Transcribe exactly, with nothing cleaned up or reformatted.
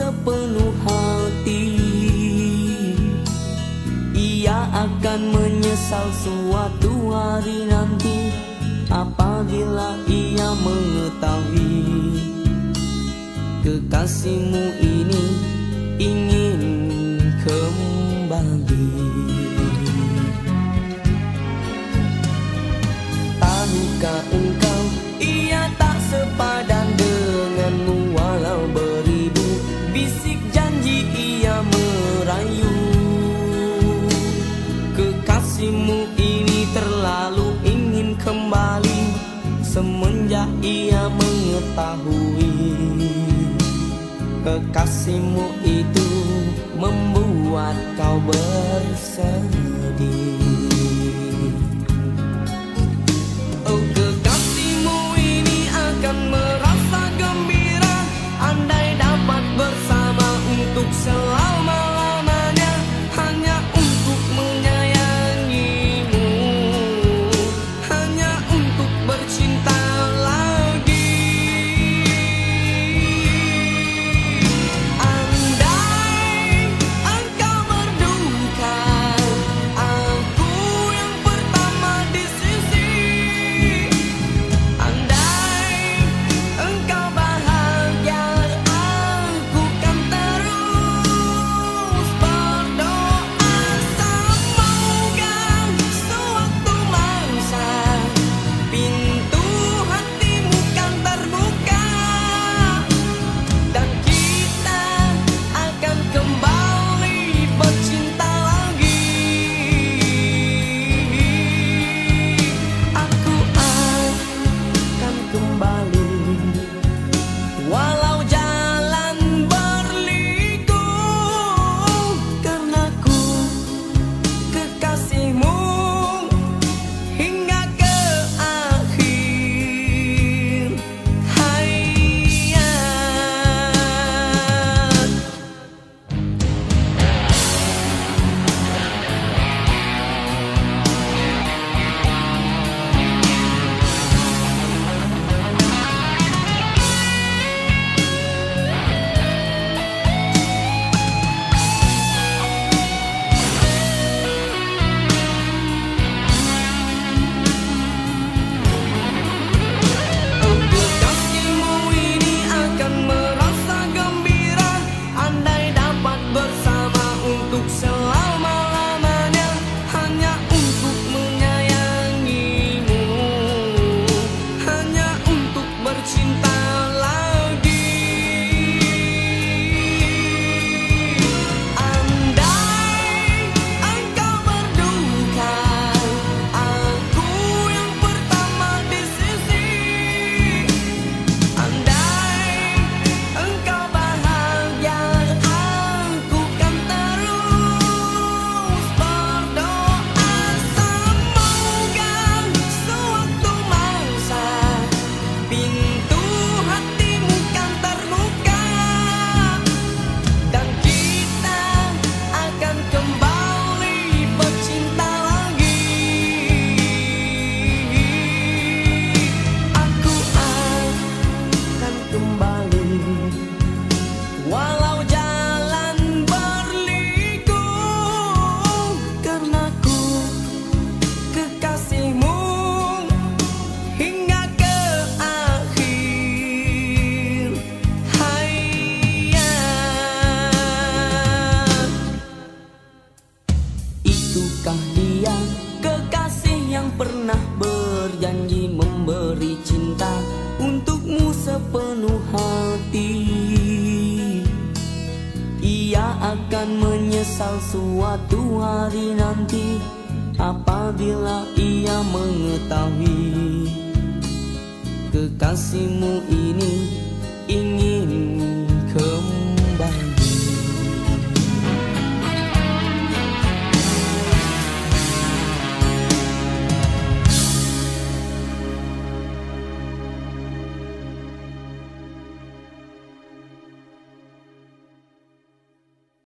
sepenuh hati. Ia akan menyesal suatu hari nanti apabila ia mengetahui kekasihmu ini ingin kembali. Tahukah engkau, ia tak sepadan denganmu. Walau beribu bisik janji ia merayu, kekasihmu ini terlalu ingin kembali semenjak ia mengetahui kekasihmu itu membuat kau bersedih. Oh, kekasihmu ini akan merasa gembira andai dapat bersama untuk selama-lamanya, hanya untuk menyayangimu, hanya untuk bercinta lagi. Andai engkau berduka, aku yang pertama di sisi. Andai engkau bahagia, aku kan terus berdoa. Semoga suatu masa pintu hatimu kan terbuka dan kita akan kembali bercinta lagi. Aku akan kembali walau jalan berliku, karena ku kekasihmu hingga ke akhir hayat. Oh, kekasihmu ini akan merasa gembira andai dapat bersama untuk selama-lamanya, hanya untuk menyayangimu, hanya untuk bercinta lagi. Andai engkau berduka, aku yang pertama di sisi. Andai engkau bahagia, aku kan terus berdoa. Semoga suatu masa pintu hatimu kan terbuka dan kita akan kembali bercinta lagi. Aku akan kembali walau jalan berliku, karena ku kekasihmu hingga ke akhir hayat. Itukah dia kekasih yang pernah berjanji memberi cinta untukmu sepenuh hati? Ia akan menyesal suatu hari nanti apabila ia mengetahui kekasihmu ini ingin